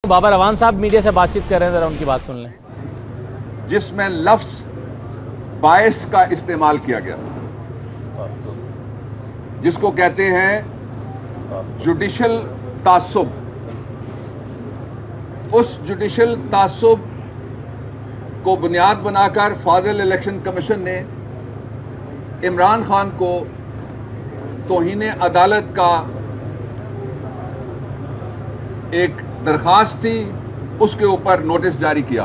بابر اعوان صاحب میڈیا سے بات چیت کر رہے ہیں، ذرا ان کی بات سن لیں. جس میں لفظ باعث کا استعمال کیا گیا، جس کو کہتے ہیں جوڈیشل تعصب. اس جوڈیشل تعصب کو بنیاد بنا کر فاضل الیکشن کمیشن نے عمران خان کو توہین عدالت کا ایک درخواست تھی، اس کے اوپر نوٹس جاری کیا.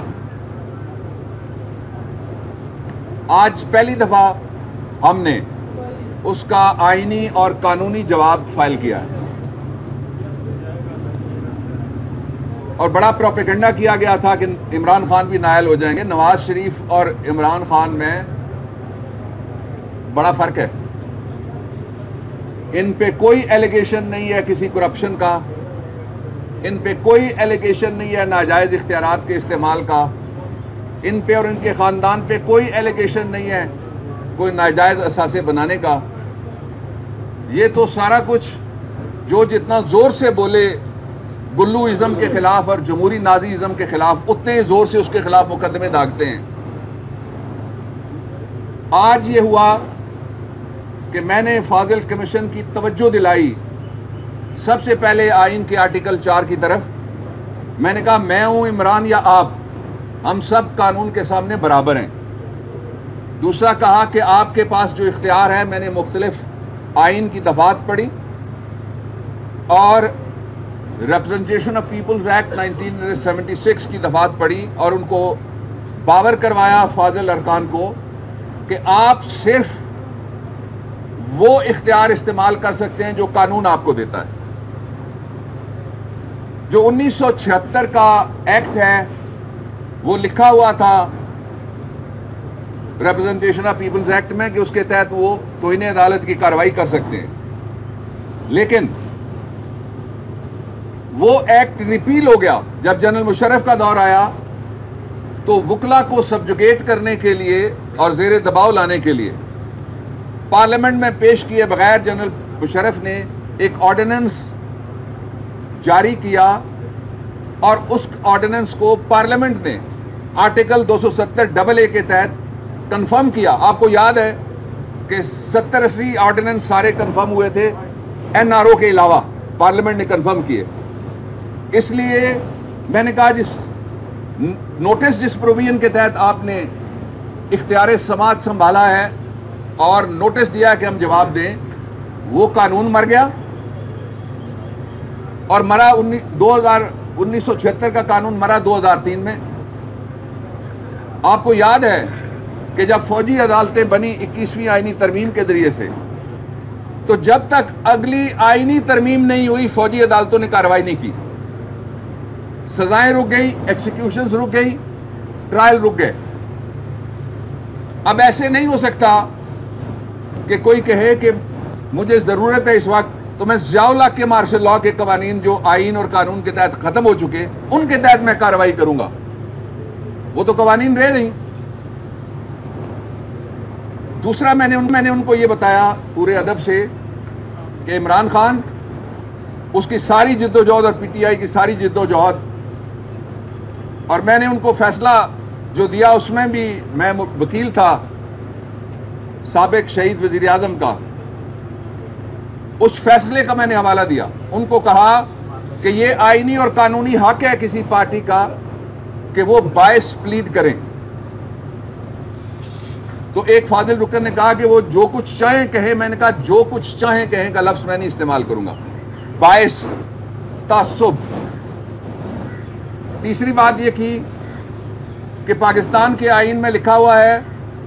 آج پہلی دفعہ ہم نے اس کا آئینی اور قانونی جواب فائل کیا ہے، اور بڑا پروپیگنڈا کیا گیا تھا کہ عمران خان بھی نائل ہو جائیں گے. نواز شریف اور عمران خان میں بڑا فرق ہے. ان پہ کوئی ایلیگیشن نہیں ہے کسی کرپشن کا، ان پہ کوئی ایلیگیشن نہیں ہے ناجائز اختیارات کے استعمال کا، ان پہ اور ان کے خاندان پہ کوئی ایلیگیشن نہیں ہے کوئی ناجائز اثاثے بنانے کا. یہ تو سارا کچھ جو جتنا زور سے بولے گلو ازم کے خلاف اور جمہوری نازی ازم کے خلاف، اتنے زور سے اس کے خلاف مقدمے داغتے ہیں. آج یہ ہوا کہ میں نے فاضل کمیشن کی توجہ دلائی سب سے پہلے آئین کے آرٹیکل 4 کی طرف. میں نے کہا میں ہوں عمران یا آپ، ہم سب قانون کے سامنے برابر ہیں. دوسرا کہا کہ آپ کے پاس جو اختیار ہے، میں نے مختلف آئین کی دفعات پڑھی اور ریپرزنٹیشن آف پیپلز ایکٹ 1976 کی دفعات پڑھی، اور ان کو باور کروایا فاضل ارکان کو کہ آپ صرف وہ اختیار استعمال کر سکتے ہیں جو قانون آپ کو دیتا ہے. جو 1976 کا ایکٹ ہے وہ لکھا ہوا تھا ریپرزنٹیشن آف پیپلز ایکٹ میں کہ اس کے تحت وہ توہین عدالت کی کارروائی کر سکتے ہیں. لیکن وہ ایکٹ ریپیل ہو گیا جب جنرل مشرف کا دور آیا، تو وکلا کو سبجوگیٹ کرنے کے لیے اور زیر دباؤ لانے کے لیے پارلیمنٹ میں پیش کیے بغیر جنرل مشرف نے ایک آرڈیننس جاری کیا، اور اس آرڈیننس کو پارلیمنٹ نے آرٹیکل 270 کے تحت کنفرم کیا. آپ کو یاد ہے کہ 70-80 آرڈیننس سارے کنفرم ہوئے تھے، این آر او کے علاوہ پارلیمنٹ نے کنفرم کیے. اس لیے میں نے کہا جس نوٹس جس پروویژن کے تحت آپ نے اختیار سماعت سنبھالا ہے اور نوٹس دیا کہ ہم جواب دیں، وہ قانون مر گیا اور مرا 1976 کا قانون مرا 2003 میں. آپ کو یاد ہے کہ جب فوجی عدالتیں بنی 21ویں آئینی ترمیم کے ذریعے سے، تو جب تک اگلی آئینی ترمیم نہیں ہوئی فوجی عدالتوں نے کارروائی نہیں کی. سزائیں رک گئی، ایکسیکیوشنز رک گئی، ٹرائل رک گئے. اب ایسے نہیں ہو سکتا کہ کوئی کہے کہ مجھے ضرورت ہے اس وقت تو میں ضیاء الحق کے مارشل لاء کے قوانین جو آئین اور قانون کے تحت ختم ہو چکے ان کے تحت میں کارروائی کروں گا. وہ تو قوانین رہے نہیں. دوسرا میں نے ان کو یہ بتایا پورے ادب سے کہ عمران خان، اس کی ساری جد و جہد اور پی ٹی آئی کی ساری جد و جہد، اور میں نے ان کو فیصلہ جو دیا اس میں بھی میں وکیل تھا سابق شہید وزیر اعظم کا، اس فیصلے کا میں نے حوالہ دیا. ان کو کہا کہ یہ آئینی اور قانونی حق ہے کسی پارٹی کا کہ وہ باعث پلیڈ کریں. تو ایک فاضل رکن نے کہا کہ وہ جو کچھ چاہیں کہیں. میں نے کہا جو کچھ چاہیں کہیں کا لفظ میں نہیں استعمال کروں گا. باعث تعصب. تیسری بات یہ کی کہ پاکستان کے آئین میں لکھا ہوا ہے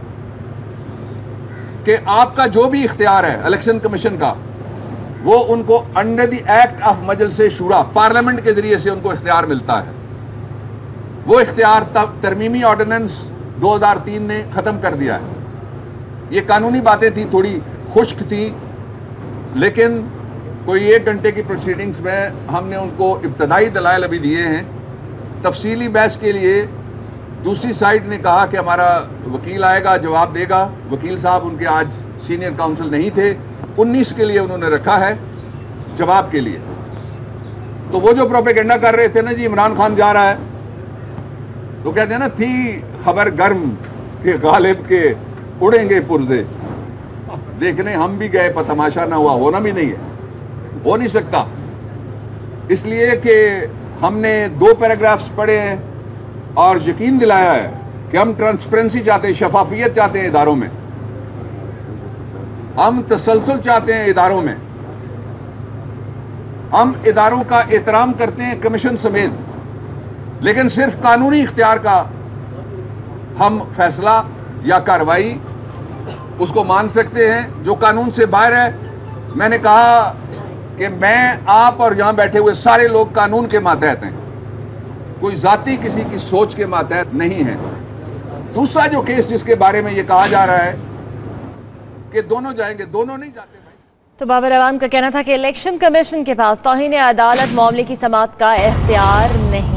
کہ آپ کا جو بھی اختیار ہے الیکشن کمیشن کا، وہ ان کو انڈر دی ایکٹ آف مجلس شورا، پارلیمنٹ کے ذریعے سے ان کو اختیار ملتا ہے. وہ اختیار ترمیمی آرڈیننس 2003 نے ختم کر دیا ہے. یہ قانونی باتیں تھیں، تھوڑی خشک تھیں، لیکن کوئی 1 گھنٹے کی پروسیڈنگز میں ہم نے ان کو ابتدائی دلائل ابھی دیے ہیں. تفصیلی بحث کے لیے دوسری سائڈ نے کہا کہ ہمارا وکیل آئے گا، جواب دے گا. وکیل صاحب ان کے آج سینئر کاؤنسل نہیں تھے، 19 کے لیے انہوں نے رکھا ہے جواب کے لیے. तो वो जो प्रोपेगेंडा कर रहे थे ना जी इमरान खान जा रहा है, तो कहते हैं ना थी खबर गर्म के गालिब के उड़ेंगे पुर्जे, देखने हम भी गए पर तमाशा ना हुआ, होना भी नहीं है, हो नहीं सकता। इसलिए कि हमने 2 पैराग्राफ्स पढ़े हैं और यकीन दिलाया है कि हम ट्रांसपेरेंसी चाहते हैं, शफाफियत चाहते हैं इदारों में, हम तसलसल चाहते हैं इदारों में, हम इदारों का एहतराम करते हैं कमीशन समेत, लेकिन सिर्फ कानूनी इख्तियार का हम फैसला या कार्रवाई उसको मान सकते हैं जो कानून से बाहर है। मैंने कहा कि मैं, आप और यहां बैठे हुए सारे लोग कानून के मातहत हैं, कोई जाती किसी की सोच के मातहत नहीं है। दूसरा जो केस जिसके बारे में ये कहा जा रहा है कि दोनों जाएंगे, दोनों नहीं जाते। तो बाबर अवान का कहना था कि इलेक्शन कमीशन के पास तौहीन अदालत मामले की समाअत का इख्तियार नहीं